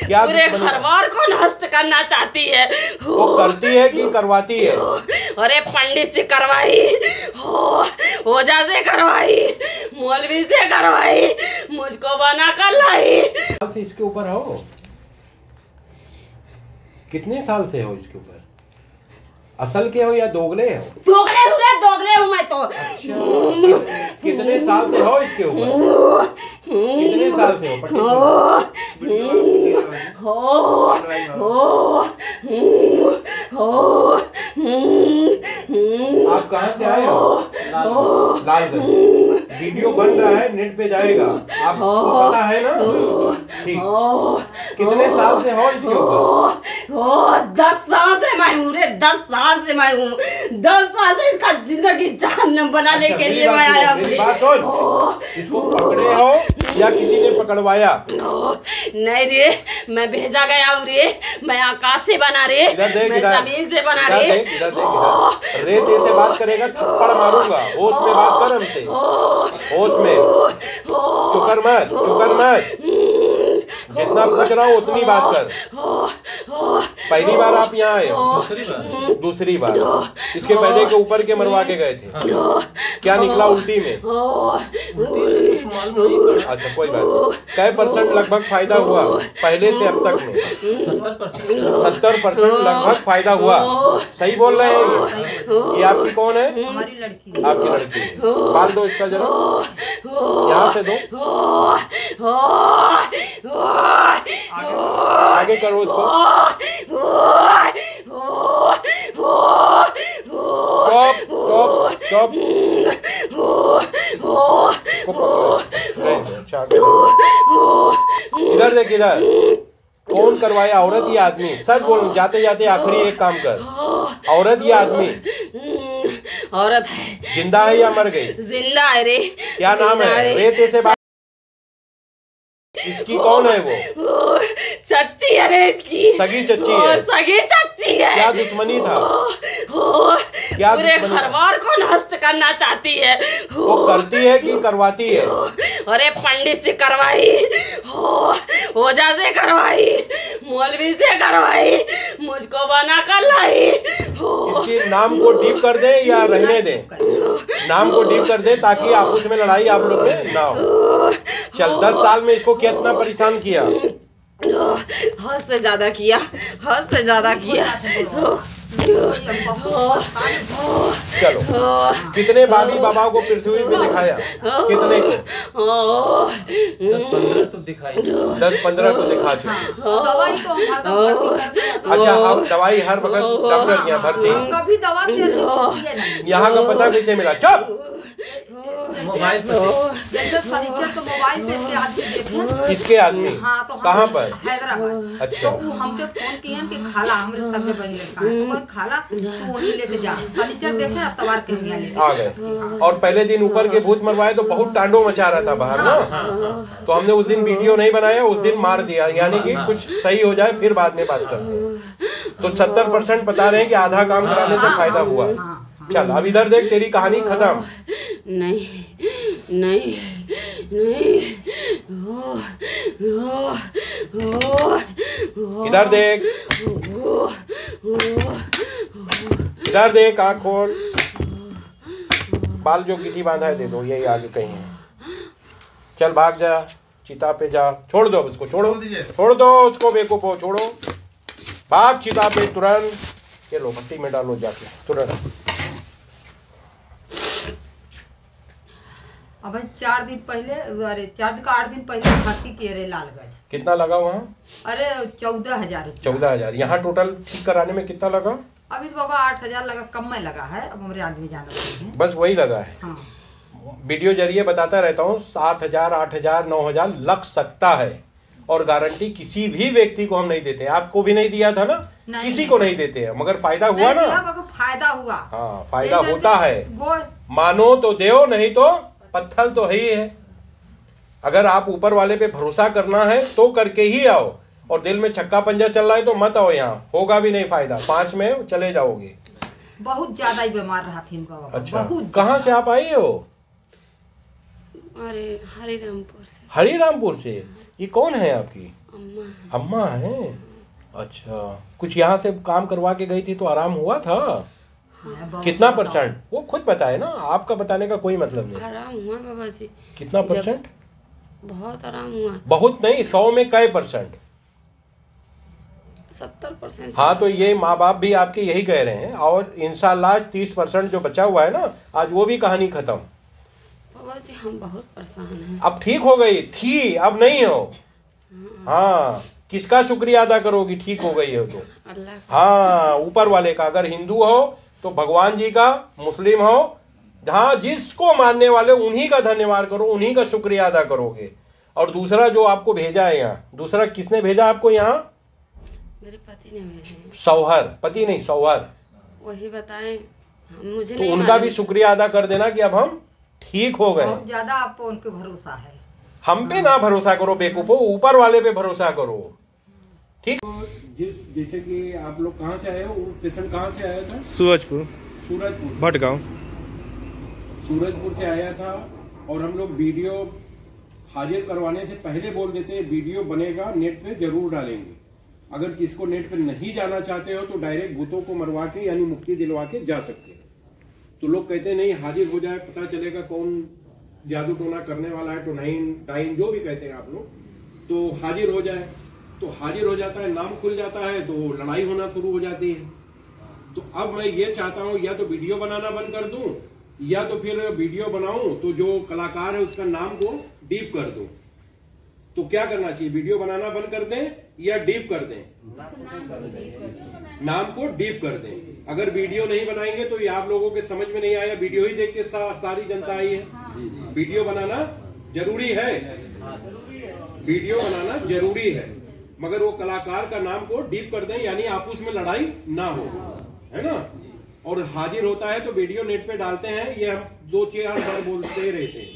क्या पूरे घरवार को नष्ट करना चाहती है। वो करती है कि करवाती है? अरे पंडित से करवाई, ओझा से करवाई, मौलवी से करवाई, मुझको बना कर लाई। साल से इसके ऊपर हो? कितने साल से हो इसके ऊपर? असल के हो या दोगले हो? दोगले हूँ मैं तो। अच्छा, कितने साल से हो इसके ऊपर? कितने साल से हो? आप कहाँ से आए हो? लालगंज। वीडियो बन रहा है, नेट पे जाएगा, आपको पता है ना? ठीक। कितने साल से हो इसके ऊपर? 10 साल से मैं हूँ रे, 10 साल से मैं हूँ। 10 साल से इसका जिंदगी जहन्नम बनाने के लिए मैं आया। मेरी बात सुन, इसको पकड़े हो या किसी ने पकड़वाया? नहीं रे, मैं भेजा गया हूँ रे, मैं आकाश से बना रे, मैं जमीन से बना रे। रेत से बात करेगा थप्पड़ मारूंगा। होश में बात कर हमसे, होश में। चुकर मत। जितना पूछ रहा हूँ उतनी बात कर। पहली बार आप यहाँ आए हो? दूसरी बार। इसके पहले के ऊपर के मरवा के गए थे? क्या निकला उल्टी में? अच्छा कोई बात। कै % लगभग फायदा हुआ पहले से अब तक में? 70% लगभग फायदा हुआ। सही बोल रहे हैं? ये आपकी कौन है? हमारी लड़की। आपकी लड़की। बाल दो इसका जरा, यहाँ से दो। आगे करो इसको। स्टॉप। इधर देख, इधर। कौन करवाया, औरत या आदमी? सच बोल, जाते जाते आखिरी एक काम कर। औरत या आदमी? औरत है। जिंदा है या मर गई? जिंदा है रे। क्या नाम है? रेत से बात। इसकी कौन है वो? चच्ची है रे इसकी। सगी चच्ची है? सगी चच्ची है। क्या दुश्मनी था? क्या पूरे घरवार को नष्ट करना चाहती है। वो करती है कि करवाती है? अरे पंडित से करवाई, ओझा से करवाई, मौलवी से करवाई, मुझको बना कर लाई। इसके नाम को डीप कर दे या रहने दे? नाम को डीप कर दे ताकि आपस में लड़ाई आप लोग में ना हो। चल, 10 साल में इसको कितना परेशान किया? हद से ज्यादा किया, हद से ज्यादा किया। चलो, कितने बाबी बाबा को पृथ्वी पे दिखाया? कितने को? 10-15 तो दिखाई। 10-15 को दिखा चुके। दवाई तो हम हरदम भर्ती करते हैं। अच्छा, हम दवाई हर वक्त डॉक्टर यहाँ भर्ती? कभी दवा से छूटी है नहीं। यहाँ का पता कैसे मिला? चुप। मोबाइल पर जैसे फर्नीचर तो मोबाइल पे से आदमी देखे। किसके आदमी? हाँ, तो कहाँ पर? हैदराबाद। अच्छा। तो वो हमके फोन किए कि खाला हमरे सगे बड़ी लड़का है, तो खाला तू वहीं लेके जा। फर्नीचर देखे अब तवार के मियाँ लेके आ गए। और पहले दिन ऊपर के भूत मरवाए तो बहुत टांडो मचा रहा था बाहर ना। तो हमने उस दिन वीडियो नहीं बनाया, उस दिन मार दिया, यानी कि कुछ सही हो जाए फिर बाद में बात करते हैं। तो 70% बता रहे हैं कि आधा काम कराने से फायदा हुआ। चल, अब इधर देख, तेरी कहानी खत्म। नहीं। इधर देख, इधर देख, आँख खोल। बाल जो गिट्टी बांधा है दे दो, यही आगे कहीं है। चल भाग जा, चिता पे जा। छोड़ दो उसको, छोड़ दो उसको, बेवकूफो, छोड़ो। भाग चिता पे तुरंत। ये लो, भट्टी में डालो जाके तुरंत। अब 4 दिन पहले, अरे 8 दिन पहले भर्ती किए रहे लालगंज। कितना लगा वहाँ? अरे 14,000 रुपया। 14,000। यहाँ टोटल ठीक कराने में कितना लगा? अभी तो बाबा 8,000 लगा, कम में लगा है। अब हमारे आदमी जाना चाहिए। बस वही लगा है। हाँ। वीडियो जरिए बताता रहता हूँ, 7,000, 8,000, 9,000 लग सकता है। और गारंटी किसी भी व्यक्ति को हम नहीं देते। आपको भी नहीं दिया था ना? किसी को नहीं देते हैं, मगर फायदा हुआ ना? फायदा हुआ। हाँ, फायदा होता है। गोड़ मानो तो देओ, नहीं तो पत्थर तो है ही है। अगर आप ऊपर वाले पे भरोसा करना है तो करके ही आओ, और दिल में छक्का पंजा चल रहा है तो मत आओ, यहाँ होगा भी नहीं फायदा। 5 में चले जाओगे। बहुत ज्यादा ही बीमार रहा थी इनका। अच्छा, कहाँ से आप आई हो? अरे हरिरामपुर से। हरिरामपुर से? ये कौन है आपकी? अम्मा है? अच्छा, कुछ यहाँ से काम करवा के गई थी तो आराम हुआ था? कितना %? वो खुद बताए ना, आपका बताने का कोई मतलब नहीं। आराम हुआ बाबा जी। कितना %? बहुत आराम हुआ। बहुत नहीं, 100 में कै %? 70%। हाँ, तो ये माँ बाप भी आपके यही कह रहे हैं, और इंशाल्लाह 30% जो बचा हुआ है ना, आज वो भी कहानी खत्म। बाबा जी हम बहुत परेशान हैं। अब ठीक हो गई थी, अब नहीं हो। हाँ, किसका शुक्रिया अदा करोगी ठीक हो गई हो तो? अल्लाह। हाँ, ऊपर वाले का। अगर हिंदू हो तो भगवान जी का, मुस्लिम हो, हाँ, जिसको मानने वाले उन्हीं का धन्यवाद करो, उन्हीं का शुक्रिया अदा करोगे। और दूसरा जो आपको भेजा है यहाँ, दूसरा किसने भेजा आपको यहाँ? मेरे पति ने भेजे। सौहर, पति नहीं सौहर। वही बताएं, मुझे तो नहीं उनका भी शुक्रिया अदा कर देना कि अब हम ठीक हो गए। बहुत ज्यादा आपको उनके भरोसा है। हम पे ना भरोसा करो बेवकूफो, ऊपर वाले पे भरोसा करो। ठीक। जैसे कि आप लोग कहाँ से आए हो? पेशेंट कहाँ से आया था? सूरजपुर भटगांव। सूरजपुर से आया था। और हम लोग वीडियो हाजिर करवाने से पहले बोल देते हैं वीडियो बनेगा, नेट पे जरूर डालेंगे। अगर किसको नेट पे नहीं जाना चाहते हो तो डायरेक्ट भूतों को मरवा के यानी मुक्ति दिलवा के जा सकते हो। तो लोग कहते हैं नहीं हाजिर हो जाए, पता चलेगा कौन जादू टोना करने वाला है, तो टाइम जो भी कहते हैं आप लोग, तो हाजिर हो जाए। तो हाजिर हो जाता है, नाम खुल जाता है, तो लड़ाई होना शुरू हो जाती है। तो अब मैं ये चाहता हूँ या तो वीडियो बनाना बंद कर दूं, या तो फिर वीडियो बनाऊं तो जो कलाकार है उसका नाम को डीप कर दूं। तो क्या करना चाहिए? वीडियो बनाना बंद कर दें या डीप कर दें? नाम को डीप कर दें। अगर वीडियो नहीं बनाएंगे तो ये आप लोगों के समझ में नहीं आया, वीडियो ही देख के सारी जनता आई है। वीडियो बनाना जरूरी है, वीडियो बनाना जरूरी है, मगर वो कलाकार का नाम को डीप कर दें, यानी आपस में लड़ाई ना हो, है ना। और हाजिर होता है तो वीडियो नेट पे डालते हैं, ये हम 2-4 बार बोलते रहते हैं।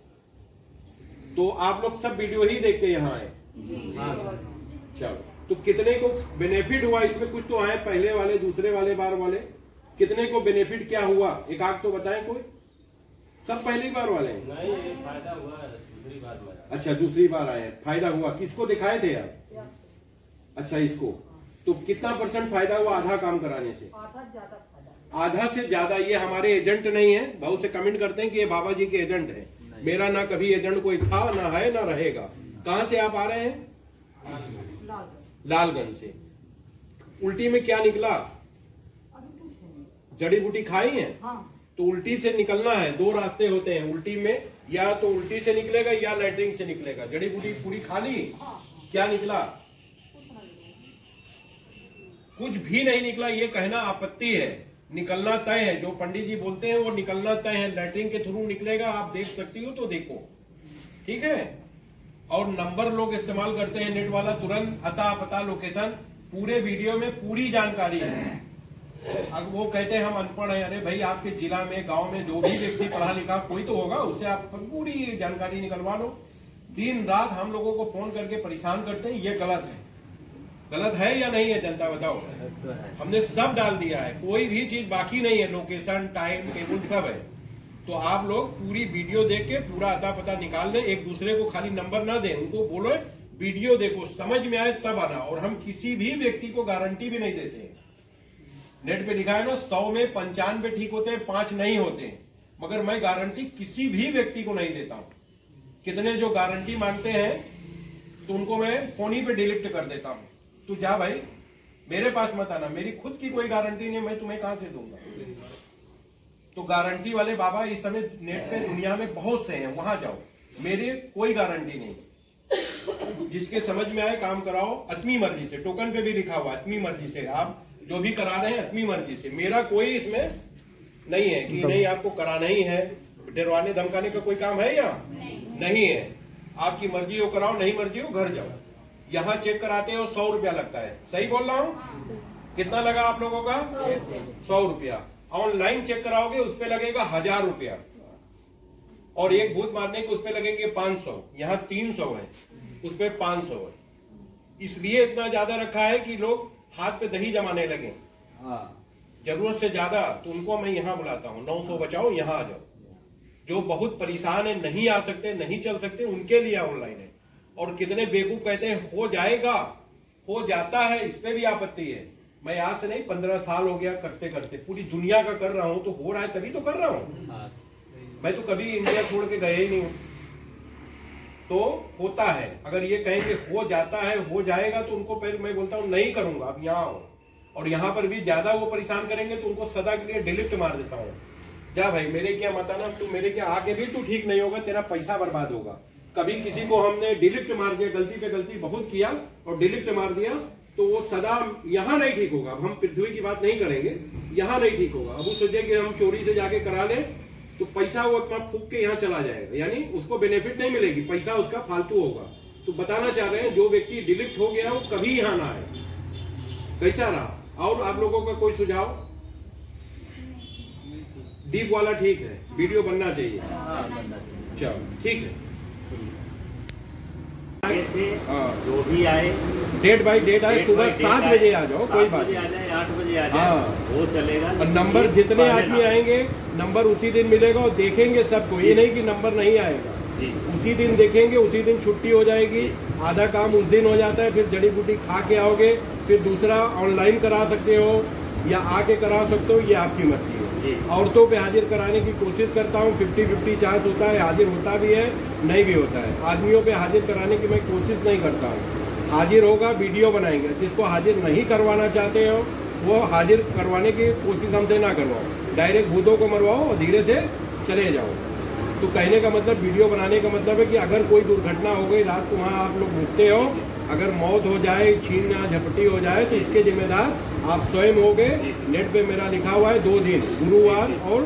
तो आप लोग सब वीडियो ही देख के यहाँ आए। चलो, तो कितने को बेनिफिट हुआ इसमें? कुछ तो आए, पहले वाले, दूसरे वाले, बार वाले। कितने को बेनिफिट क्या हुआ? एक आग तो बताएं कोई। सब पहली बार वाले हैं? नहीं, फायदा हुआ दूसरी बार में। अच्छा, दूसरी बार आए, फायदा हुआ। किसको दिखाए थे आप? अच्छा, इसको। तो कितना % फायदा हुआ आधा काम कराने से? आधा से ज्यादा। ये हमारे एजेंट नहीं है। बहुत से कमेंट करते हैं कि ये बाबा जी के एजेंट है। मेरा ना कभी एजेंट कोई था, ना है, ना रहेगा। कहां से आप आ रहे हैं? लालगंज से। उल्टी में क्या निकला? जड़ी बूटी खाई है? हाँ। तो उल्टी से निकलना है। 2 रास्ते होते हैं उल्टी में, या तो उल्टी से निकलेगा या लैट्रिन से निकलेगा। जड़ी बूटी पूरी खा ली? क्या निकला? कुछ भी नहीं निकला, ये कहना आपत्ति है। निकलना तय है। जो पंडित जी बोलते हैं वो निकलना तय है। लैट्रिन के थ्रू निकलेगा। आप देख सकती हो तो देखो, ठीक है। और नंबर लोग इस्तेमाल करते हैं नेट वाला, तुरंत अता पता लोकेशन, पूरे वीडियो में पूरी जानकारी है। अब वो कहते हैं हम अनपढ़ हैं। अरे भाई, आपके जिला में, गांव में जो भी व्यक्ति पढ़ा लिखा कोई तो होगा, उससे आप पूरी जानकारी निकलवा लो। दिन रात हम लोगों को फोन करके परेशान करते हैं, ये गलत है। गलत है या नहीं है? जनता बताओ। हमने सब डाल दिया है, कोई भी चीज बाकी नहीं है। लोकेशन, टाइम टेबल सब है। तो आप लोग पूरी वीडियो देख के पूरा अता पता निकाल दें। एक दूसरे को खाली नंबर ना दें, उनको बोलो वीडियो देखो, समझ में आए तब आना। और हम किसी भी व्यक्ति को गारंटी भी नहीं देते हैं। नेट पे लिखा है ना, 100 में 95 ठीक होते हैं, 5 नहीं होते हैं। मगर मैं गारंटी किसी भी व्यक्ति को नहीं देता हूं। कितने जो गारंटी मांगते हैं तो उनको मैं फोन ही पे डिलीट कर देता हूं। तू जा भाई, मेरे पास मत आना, मेरी खुद की कोई गारंटी नहीं, मैं तुम्हें कहां से दूंगा। तो गारंटी वाले बाबा इस समय नेट पे दुनिया में बहुत से हैं, वहां जाओ। मेरे कोई गारंटी नहीं। जिसके समझ में आए काम कराओ, अपनी मर्जी से। टोकन पे भी लिखा हुआ अपनी मर्जी से। आप जो भी करा रहे हैं अपनी मर्जी से। मेरा कोई इसमें नहीं है कि नहीं आपको कराना ही है। डरवाने धमकाने का कोई काम है या नहीं है? आपकी मर्जी हो कराओ, नहीं मर्जी हो घर जाओ। यहाँ चेक कराते हो 100 रुपया लगता है। सही बोल रहा हूँ? कितना लगा आप लोगों का? 100 रुपया। ऑनलाइन चेक कराओगे उस पर लगेगा 1000 रुपया। और एक भूत मारने के उस पर लगेंगे 500। यहाँ 300 है, उस पर 500 है। इसलिए इतना ज्यादा रखा है कि लोग हाथ पे दही जमाने लगे जरूरत से ज्यादा। तो उनको मैं यहाँ बुलाता हूँ, 900 बचाओ, यहाँ आ जाओ। जो बहुत परेशान है, नहीं आ सकते, नहीं चल सकते, उनके लिए ऑनलाइन है। और कितने बेवकूफ कहते हैं हो जाएगा, हो जाता है, इस पे भी आपत्ति है। मैं आज से नहीं 15 साल हो गया करते करते, पूरी दुनिया का कर रहा हूं, तो हो रहा है तभी तो कर रहा हूं। मैं तो कभी इंडिया छोड़ के गए ही नहीं हूं। तो होता है, अगर ये कहें कि हो जाता है, हो जाएगा, तो उनको पहले मैं बोलता हूं नहीं करूंगा, अब यहाँ आओ। और यहाँ पर भी ज्यादा वो परेशान करेंगे तो उनको सदा के लिए डिलीट मार देता हूँ। जा भाई मेरे क्या मत आना, तू मेरे क्या आके भी तू ठीक नहीं होगा, तेरा पैसा बर्बाद होगा। कभी किसी को हमने डिलीट मार दिया, गलती पे गलती बहुत किया और डिलीट मार दिया, तो वो सदा यहाँ नहीं ठीक होगा। अब हम पृथ्वी की बात नहीं करेंगे, यहाँ नहीं ठीक होगा। अब वो सोचे कि हम चोरी से जाके करा ले तो पैसा वो अपना फूक के यहाँ चला जाएगा, यानी उसको बेनिफिट नहीं मिलेगी, पैसा उसका फालतू होगा। तो बताना चाह रहे हैं जो व्यक्ति डिलीट हो गया वो कभी यहाँ ना आए। कैसा रहा? और आप लोगों का कोई सुझाव? डीप वाला ठीक है, वीडियो बनना चाहिए। चलो ठीक है, जो भी आए डेट बाय डेट आए, सुबह 7 बजे आ जाओ, कोई बात नहीं, आ जाए 8 बजे आ जाए, वो चलेगा। और नंबर जितने आदमी आएंगे नंबर उसी दिन मिलेगा और देखेंगे सबको, ये नहीं कि नंबर नहीं आएगा, उसी दिन देखेंगे, उसी दिन छुट्टी हो जाएगी, आधा काम उस दिन हो जाता है, फिर जड़ी बूटी खा के आओगे, फिर दूसरा ऑनलाइन करा सकते हो या आके करा सकते हो, ये आपकी मर्जी है। औरतों पे हाजिर कराने की कोशिश करता हूँ, 50-50 चांस होता है, हाजिर होता भी है नहीं भी होता है। आदमियों पे हाजिर कराने की मैं कोशिश नहीं करता हूँ, हाजिर होगा वीडियो बनाएंगे। जिसको हाजिर नहीं करवाना चाहते हो वो हाजिर करवाने की कोशिश हमसे ना करवाओ, डायरेक्ट भूतों को मरवाओ और धीरे से चले जाओ। तो कहने का मतलब, वीडियो बनाने का मतलब है कि अगर कोई दुर्घटना हो गई, रात को वहाँ आप लोग रुकते हो, अगर मौत हो जाए, छीन या झपटी हो जाए, तो इसके जिम्मेदार आप स्वयं होगे। नेट पे मेरा लिखा हुआ है 2 दिन, गुरुवार और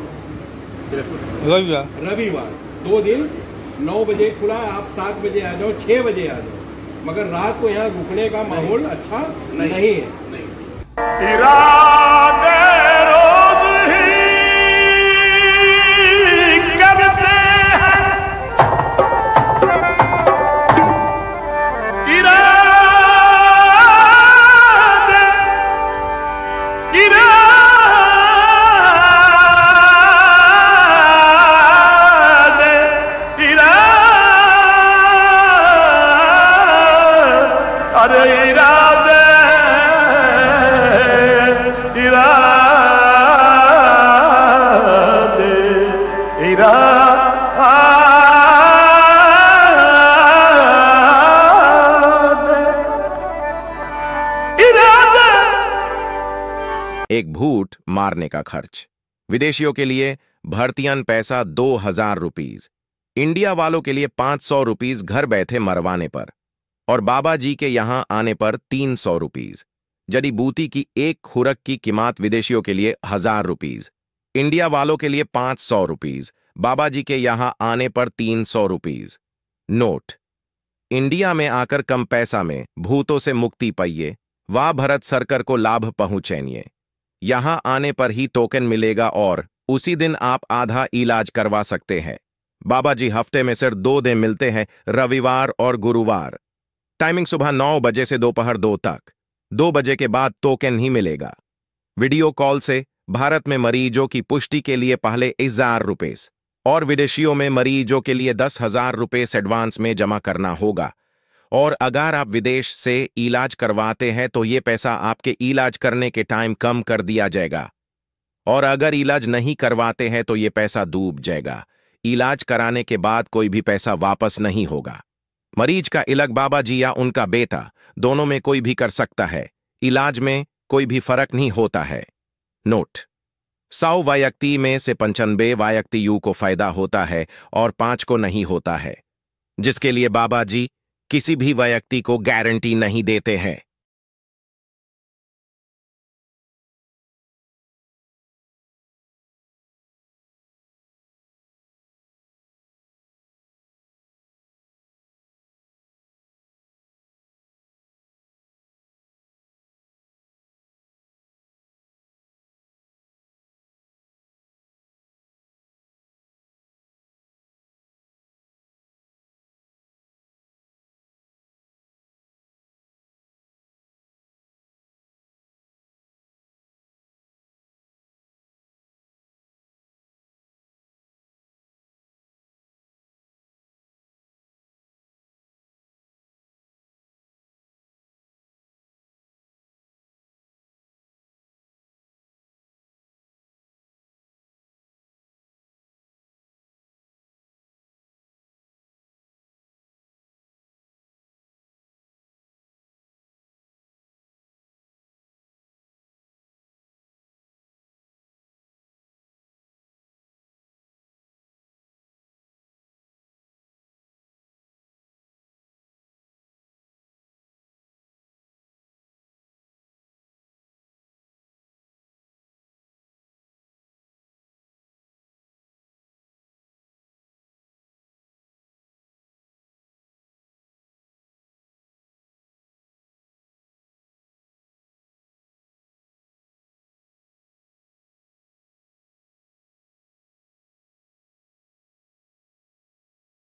रविवार 2 दिन 9 बजे खुला है। आप 7 बजे आ जाओ, 6 बजे आ जाओ, मगर रात को यहाँ रुकने का माहौल अच्छा नहीं है। एक भूत मारने का खर्च। विदेशियों के लिए भर्तियन पैसा 2000 रुपीज, इंडिया वालों के लिए 500 रुपीज घर बैठे मरवाने पर, और बाबा जी के यहां आने पर 300 रुपीज। जड़ी बूटी की एक खुरक की कीमत विदेशियों के लिए 1000 रुपीज, इंडिया वालों के लिए 500 रुपीज, बाबा जी के यहां आने पर 300 रुपीज। नोट: इंडिया में आकर कम पैसा में भूतों से मुक्ति पाइए, वाह भरत सरकार को लाभ पहुंचेनिए। यहां आने पर ही टोकन मिलेगा और उसी दिन आप आधा इलाज करवा सकते हैं। बाबा जी हफ्ते में सिर्फ 2 दिन मिलते हैं, रविवार और गुरुवार। टाइमिंग सुबह 9 बजे से दोपहर 2 तक, 2 बजे के बाद टोकन ही मिलेगा। वीडियो कॉल से भारत में मरीजों की पुष्टि के लिए पहले 1000 रुपये और विदेशियों में मरीजों के लिए 10,000 रुपये एडवांस में जमा करना होगा। और अगर आप विदेश से इलाज करवाते हैं तो ये पैसा आपके इलाज करने के टाइम कम कर दिया जाएगा, और अगर इलाज नहीं करवाते हैं तो ये पैसा डूब जाएगा। इलाज कराने के बाद कोई भी पैसा वापस नहीं होगा। मरीज का इलाज बाबा जी या उनका बेटा दोनों में कोई भी कर सकता है, इलाज में कोई भी फर्क नहीं होता है। नोट: 100 व्यक्ति में से 95 व्यक्ति को फायदा होता है और 5 को नहीं होता है, जिसके लिए बाबा जी किसी भी व्यक्ति को गारंटी नहीं देते हैं।